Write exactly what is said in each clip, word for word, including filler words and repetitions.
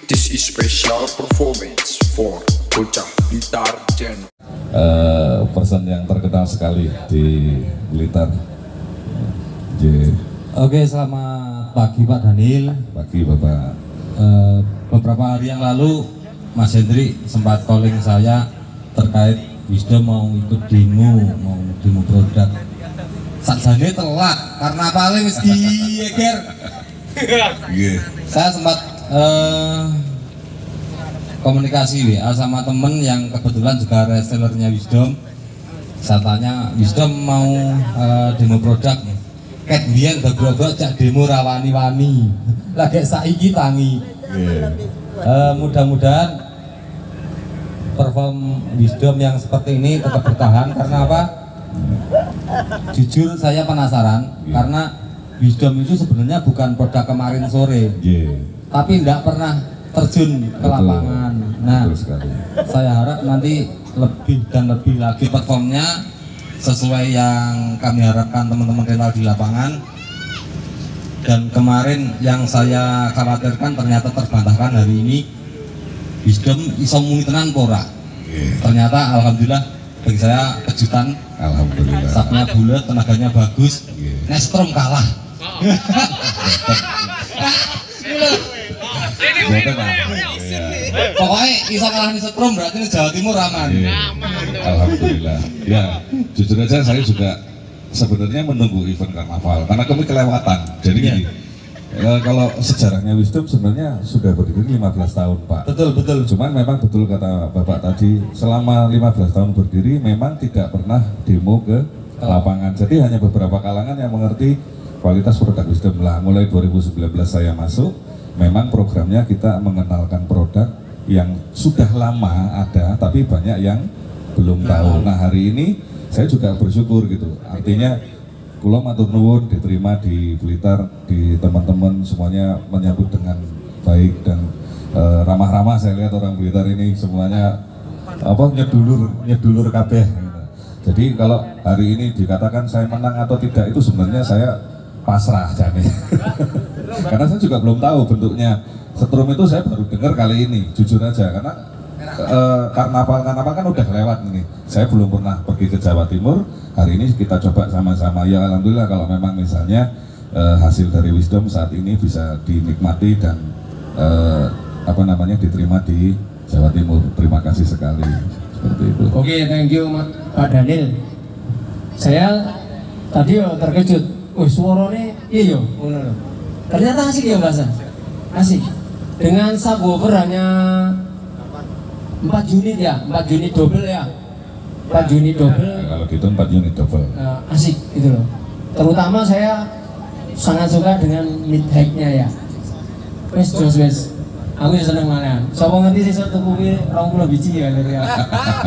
This is special performance for Bocah Blitar Channel. Uh, person yang terkenal sekali di Blitar. J. Oke, selamat pagi Pak Daniel. Pagi Bapak. Uh, beberapa hari yang lalu Mas Hendri sempat calling saya terkait Wisdom mau ikut demo, mau demo produk. Sakjane telat karena paling mesti eger. Yeah. Saya sempat uh, komunikasi W A sama temen yang kebetulan juga resellernya Wisdom. Saya tanya, Wisdom mau uh, demo produk. Ket biyen begrobak cak demo rawani-wani. Lagi saiki tangi. Yeah. Uh, mudah-mudahan perform Wisdom yang seperti ini tetap bertahan karena apa? Jujur saya penasaran yeah. Karena Wisdom itu sebenarnya bukan produk kemarin sore, yeah. Tapi tidak pernah terjun ke lapangan. Nah, saya harap nanti lebih dan lebih lagi performnya sesuai yang kami harapkan teman-teman rental di lapangan. Dan kemarin yang saya khawatirkan ternyata terbantahkan hari ini. Wisdom iso muni tenan pora. Yeah. Ternyata alhamdulillah bagi saya kejutan. Alhamdulillah. Sapnya bulat, tenaganya bagus. Yeah. Nestrom kalah. Pokoknya iso kalah Nestrom berarti ini Jawa Timur aman. Yeah. Alhamdulillah. Ya, jujur aja saya juga sebenarnya menunggu event karnaval karena kami kelewatan. Jadi yeah. Gini. Ya, kalau sejarahnya Wisdom sebenarnya sudah berdiri lima belas tahun Pak. Betul, betul. Cuman memang betul kata Bapak tadi, selama lima belas tahun berdiri memang tidak pernah demo ke lapangan. Jadi hanya beberapa kalangan yang mengerti kualitas produk Wisdom lah. Mulai dua ribu sembilan belas saya masuk, memang programnya kita mengenalkan produk yang sudah lama ada, tapi banyak yang belum tahu. Nah hari ini saya juga bersyukur gitu, artinya Kulo matur nuwun diterima di Blitar, di teman-teman semuanya menyambut dengan baik dan uh, ramah-ramah. Saya lihat orang Blitar ini semuanya apa nyedulur nyedulur kabeh. Jadi kalau hari ini dikatakan saya menang atau tidak itu sebenarnya saya pasrah jane. Karena saya juga belum tahu bentuknya setrum itu, saya baru dengar kali ini jujur aja karena uh, karnaval karnaval kan udah lewat ini. Saya belum pernah pergi ke Jawa Timur. Hari ini kita coba sama-sama, ya alhamdulillah kalau memang misalnya uh, hasil dari Wisdom saat ini bisa dinikmati dan uh, apa namanya diterima di Jawa Timur. Terima kasih sekali, seperti itu. Oke, okay, thank you Pak Daniel. Saya tadi yo terkejut, wih suaranya iya yo, ternyata asik ya bahasa, asik. Dengan subwoofer hanya empat unit ya, empat unit double ya. empat unit double. Ya, kalau gitu empat unit double. Uh, asik gitu loh. Terutama saya sangat suka dengan mid high-nya ya. Wes jos wes. Aku ya seneng malahan. Sopo ngerti sih satu kuwi dua puluh biji ya dari ya.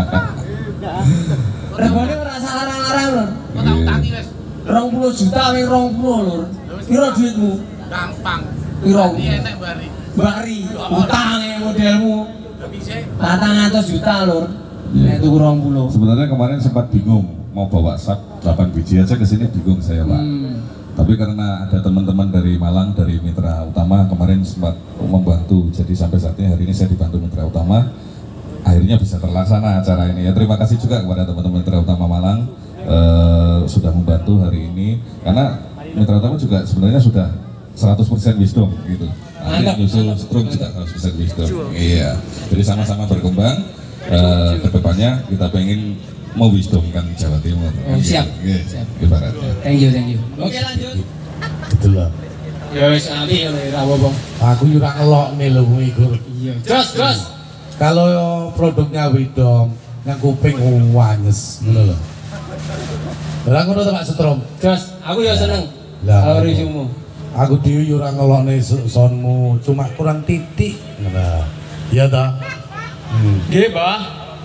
Regane ora salah larang-larang lho. Kok utangi wes. dua puluh juta wing dua puluh lho. Piro duitmu? Gampang. Piro? Iki enek bari. Bari. Utange modelmu. patang atus juta lho. Yeah. Itu kurang puluh. Sebenarnya kemarin sempat bingung mau bawa sak delapan biji aja ke sini, bingung saya Pak. Hmm. Tapi karena ada teman-teman dari Malang, dari Mitra Utama kemarin sempat membantu, jadi sampai saat ini hari ini saya dibantu Mitra Utama, akhirnya bisa terlaksana acara ini. Ya terima kasih juga kepada teman-teman Mitra Utama Malang uh, sudah membantu hari ini, karena Mitra Utama juga sebenarnya sudah seratus persen Wisdom gitu. Nanti nyusul Setrum juga seratus persen Wisdom. Iya. Jadi sama-sama berkembang. Uh, kedepannya kita pengen mau Wisdomkan Jawa Timur. Oh, siap. Yeah, siap. Ibaratnya. Thank you, thank you. Oke okay, lanjut. Betul lah. Ya wis nanti ya ora apa-apa. Aku juga ngelok nih lho Igur. Iya. Terus terus. Kalau produknya Wisdom yang kuping wanyes ngono lho. Lah ngono to Pak Setrum. Terus aku ya seneng. Lah resumu. Aku dhewe yo ora ngelokne sonmu, cuma kurang titik. Nah. Iya ta? Hmm. Nggih, Mbah.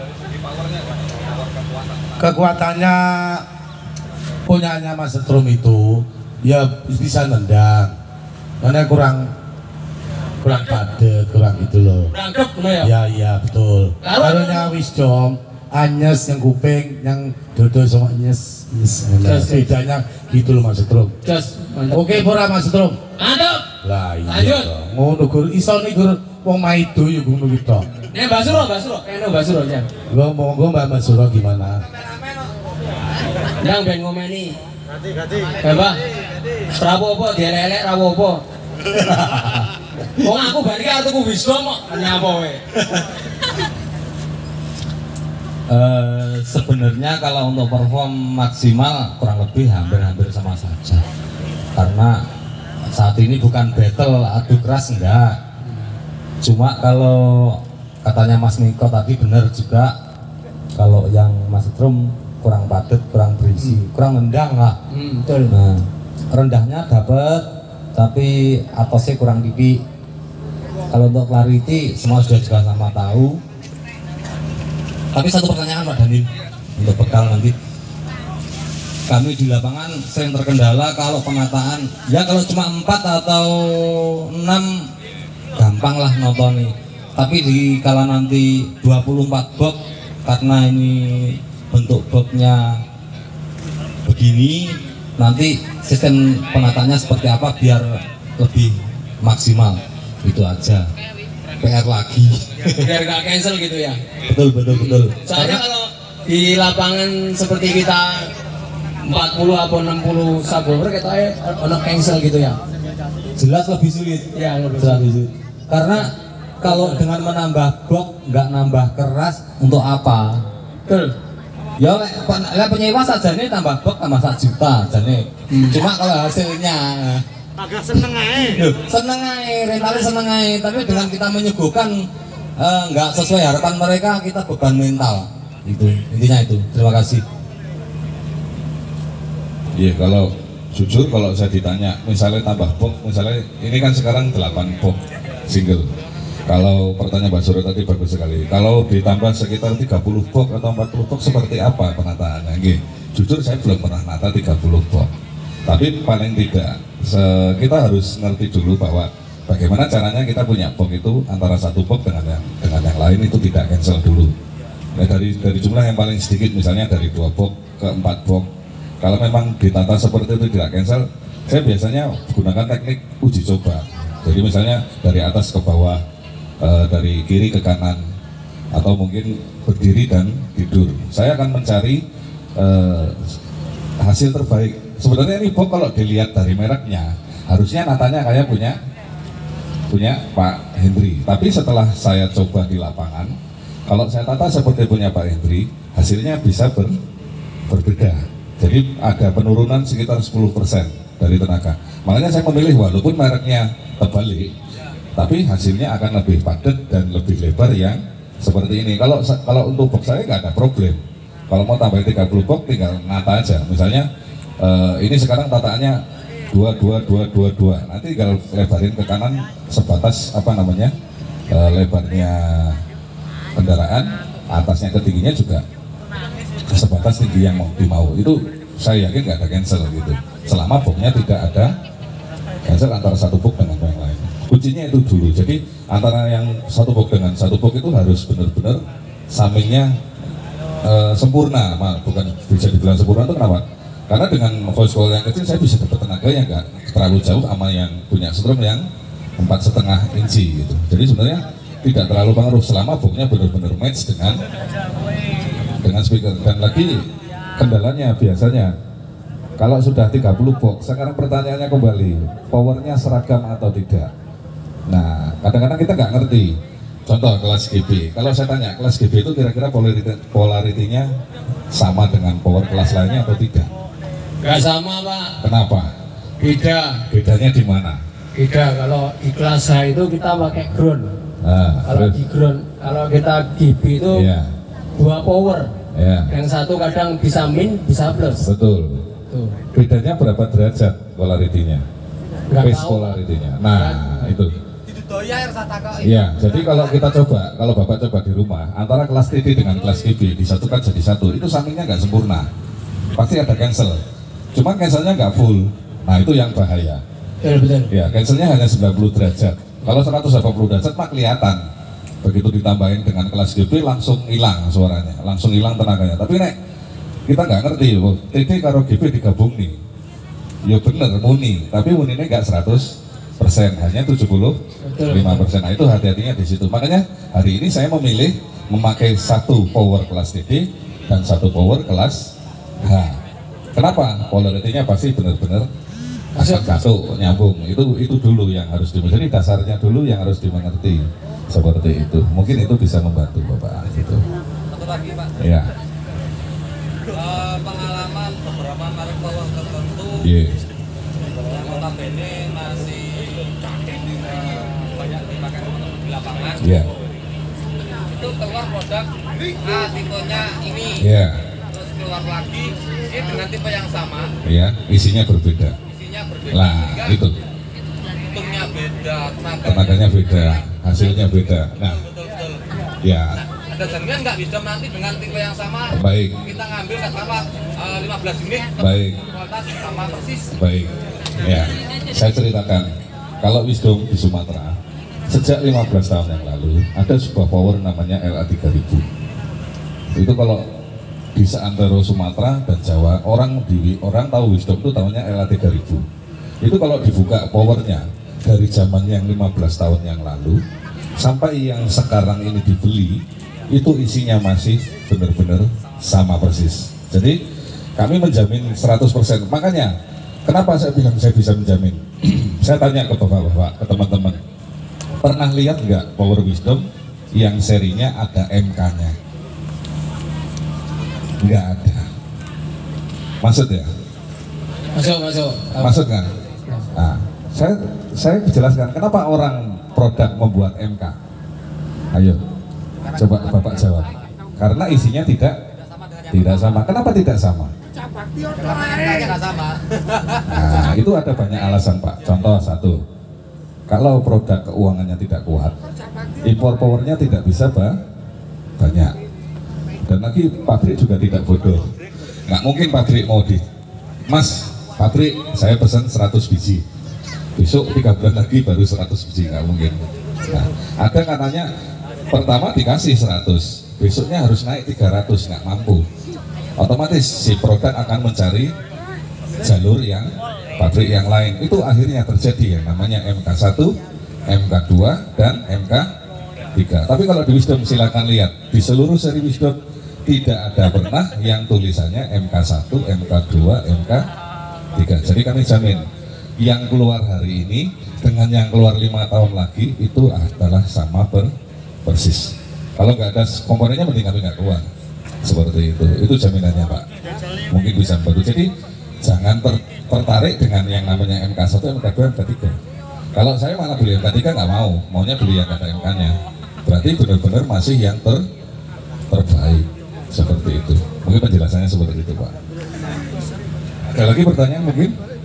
Kekuatannya punyanya Mas Setrum itu ya bisa nendang. Karena kurang kurang padat, kurang gitu loh. Rangkep ya? Ya iya betul. Karunya Wisdom anyes yang kuping, yang dodo sama anyes. Yes, bedanya gitu loh Mas Setrum. Just, oke pura Mas Setrum. Mantap. Lah iya. Lanjut. toh. Ngono Gur, iso nih Gur wong maido ya ngono ki toh. Nek Mbak Suro, Mbak Suro, kene Mbak Suro jan. Gua monggo Mbak Masuro gimana? Ndang ben ngomeni. Ganti, ganti. Ya, Pak. Rapopo dielek-elek rapopo. Wong aku balik kartuku wisdom kok nyapa kowe. Eh, sebenarnya kalau untuk perform maksimal kurang lebih hampir-hampir sama saja, karena saat ini bukan battle adu keras, enggak. Cuma kalau katanya Mas Niko tadi benar juga, kalau yang Mas Trum kurang padat, kurang berisi, hmm. kurang nendang lah. Hmm, betul. Nah, rendahnya dapat, tapi atasnya kurang tinggi. Kalau untuk clarity semua sudah juga sama tahu. Tapi satu pertanyaan Pak Daniel untuk bekal nanti. Kami di lapangan sering terkendala kalau penataan. Ya kalau cuma empat atau enam gampang lah nonton nih. Tapi di kala nanti dua puluh empat box, karena ini bentuk boxnya begini, nanti sistem penataannya seperti apa biar lebih maksimal. Itu aja. P R lagi. Biar gak cancel gitu ya. Betul betul betul. Soalnya kalau di lapangan seperti kita empat puluh atau enam puluh subwoofer kita ono cancel gitu ya. Jelas lebih sulit. Ya, lebih Jelas lebih sulit. Karena kalau dengan menambah box nggak nambah keras untuk apa? Betul. Ya lek lek penyewa saja nih tambah box tambah satu juta jane. Hmm. Cuma kalau hasilnya Agak seneng aja. Loh, seneng aja, rentalnya seneng aja. Tapi dengan kita menyuguhkan eh, nggak sesuai harapan mereka, kita beban mental. Itu intinya itu. Terima kasih. Iya, kalau jujur kalau saya ditanya, misalnya tambah box, misalnya ini kan sekarang delapan box single. Kalau pertanyaan Mbak Suro tadi bagus sekali. Kalau ditambah sekitar tiga puluh box atau empat puluh box seperti apa penataannya? Nggih, jujur saya belum pernah nata tiga puluh box. Tapi paling tidak kita harus ngerti dulu bahwa bagaimana caranya kita punya box itu antara satu box dengan yang dengan yang lain itu tidak cancel dulu. Nah, dari dari jumlah yang paling sedikit misalnya dari dua box ke empat box. Kalau memang ditata seperti itu tidak cancel, saya biasanya gunakan teknik uji coba. Jadi misalnya dari atas ke bawah, e, dari kiri ke kanan, atau mungkin berdiri dan tidur. Saya akan mencari e, hasil terbaik. Sebenarnya ini box kalau dilihat dari mereknya, harusnya natanya kayak punya punya Pak Hendri. Tapi setelah saya coba di lapangan, kalau saya tata seperti punya Pak Hendri, hasilnya bisa ber, berbeda. Jadi ada penurunan sekitar sepuluh persen dari tenaga. Makanya saya memilih walaupun mereknya terbalik, tapi hasilnya akan lebih padat dan lebih lebar yang seperti ini. Kalau kalau untuk box saya nggak ada problem. Kalau mau tambah tiga puluh box tinggal ngata aja. Misalnya uh, ini sekarang tataannya dua dua dua dua dua. Nanti tinggal lebarin ke kanan sebatas apa namanya uh, lebarnya kendaraan, atasnya ke tingginya juga sebatas tinggi yang mau dimau. Itu saya yakin nggak ada cancel gitu. Selama boxnya tidak ada cancel antara satu box dengan yang lain. Kuncinya itu dulu. Jadi antara yang satu box dengan satu box itu harus benar-benar sampingnya uh, sempurna. Nah, bukan bisa dibilang sempurna itu kenapa? Karena dengan voice coil yang kecil saya bisa dapat tenaga yang nggak terlalu jauh sama yang punya strum yang empat setengah inci gitu. Jadi sebenarnya tidak terlalu pengaruh selama boxnya benar-benar match dengan dengan speaker. Dan lagi kendalanya biasanya kalau sudah tiga puluh box, sekarang pertanyaannya kembali, powernya seragam atau tidak. Nah, kadang-kadang kita nggak ngerti. Contoh kelas G B, kalau saya tanya kelas G B itu kira-kira polarity-nya sama dengan power kelas lainnya atau tidak? Nggak sama Pak. Kenapa? Beda. Bedanya di mana? Beda. Kalau di kelas H itu kita pakai ground. Nah, kalau terus? di ground, kalau kita G B itu Iya. dua power. Iya. Yang satu kadang bisa min, bisa plus. Betul. Tuh. Bedanya berapa derajat polarity-nya? Nggak Phase tahu. polarity-nya. Nah, itu. Iya, jadi kalau kita coba, kalau Bapak coba di rumah, antara kelas T D dengan kelas G B disatukan jadi satu, itu sampingnya nggak sempurna. Pasti ada cancel. Cuma cancelnya nggak full. Nah, itu yang bahaya. Betul, betul. Ya, cancelnya hanya sembilan puluh derajat. Kalau seratus delapan puluh derajat mah kelihatan. Begitu ditambahin dengan kelas G B langsung hilang suaranya, langsung hilang tenaganya. Tapi nek kita nggak ngerti, oh, T D karo G B digabung nih. Ya bener muni, tapi muninya nggak seratus persen, hanya tujuh puluh lima persen. Nah, itu hati-hatinya di situ. Makanya hari ini saya memilih memakai satu power kelas D D dan satu power kelas H. Kenapa? Polarity-nya pasti benar-benar masuk nyambung. Itu itu dulu yang harus dimengerti. Jadi dasarnya dulu yang harus dimengerti. Seperti itu. Mungkin itu bisa membantu Bapak gitu. Satu lagi Pak. Ya. Uh, pengalaman beberapa merek power tertentu Yeah. yang notabene masih uh, banyak dipakai teman-teman di lapangan. Iya. Itu keluar produk A tipenya ini. Iya. Terus keluar lagi ini dengan tipe yang sama. Iya, isinya berbeda. Isinya berbeda. Lah, Sehingga itu. Hitungnya beda, tenaganya, Tenaganya beda, hasilnya beda. Nah, betul-betul. ya. Ada jaminan nggak bisa nanti dengan tipe yang sama Baik. kita ngambil katakanlah uh, lima belas unit Baik. kualitas sama persis. Baik, ya, saya ceritakan. Kalau Wisdom di Sumatera, sejak lima belas tahun yang lalu, ada sebuah power namanya L A tiga ribu. Itu kalau di seantero Sumatera dan Jawa, orang di orang tahu Wisdom itu tahunya L A tiga ribu. Itu kalau dibuka powernya dari zaman yang lima belas tahun yang lalu sampai yang sekarang ini dibeli, itu isinya masih benar-benar sama persis. Jadi kami menjamin seratus persen. Makanya kenapa saya bilang saya bisa menjamin? Saya tanya ke bapak-bapak, ke teman-teman, pernah lihat nggak Power Wisdom yang serinya ada M K-nya? Nggak ada. Maksud ya? Masuk, masuk. Maksud kan? Nah, saya saya jelaskan kenapa orang produk membuat M K. Ayo, coba Bapak jawab. Karena isinya tidak tidak sama. Kenapa tidak sama? Karena angkanya nggak sama. Nah, itu ada banyak alasan Pak. Contoh satu, kalau produk keuangannya tidak kuat, impor powernya tidak bisa ba banyak. Dan lagi pabrik juga tidak bodoh. Nggak mungkin pabrik mau di, Mas, pabrik saya pesan seratus biji. Besok tiga bulan lagi baru seratus biji, nggak mungkin. Nah, ada katanya pertama dikasih seratus, besoknya harus naik tiga ratus, nggak mampu. Otomatis si produk akan mencari jalur yang pabrik yang lain. Itu akhirnya terjadi yang namanya M K satu, M K dua, dan M K tiga. Tapi kalau di Wisdom silakan lihat, di seluruh seri Wisdom tidak ada pernah yang tulisannya M K satu, M K dua, M K tiga. Jadi kami jamin yang keluar hari ini dengan yang keluar lima tahun lagi itu adalah sama per persis. Kalau nggak ada komponennya mending kami nggak keluar. Seperti itu, itu jaminannya Pak. Mungkin bisa membantu. Jadi jangan ter tertarik dengan yang namanya M K satu, M K dua, M K tiga. Kalau saya malah beli M K tiga nggak mau, maunya beli yang ada M K-nya. Berarti benar-benar masih yang ter terbaik. Seperti itu. Mungkin penjelasannya seperti itu Pak. Ada lagi pertanyaan mungkin?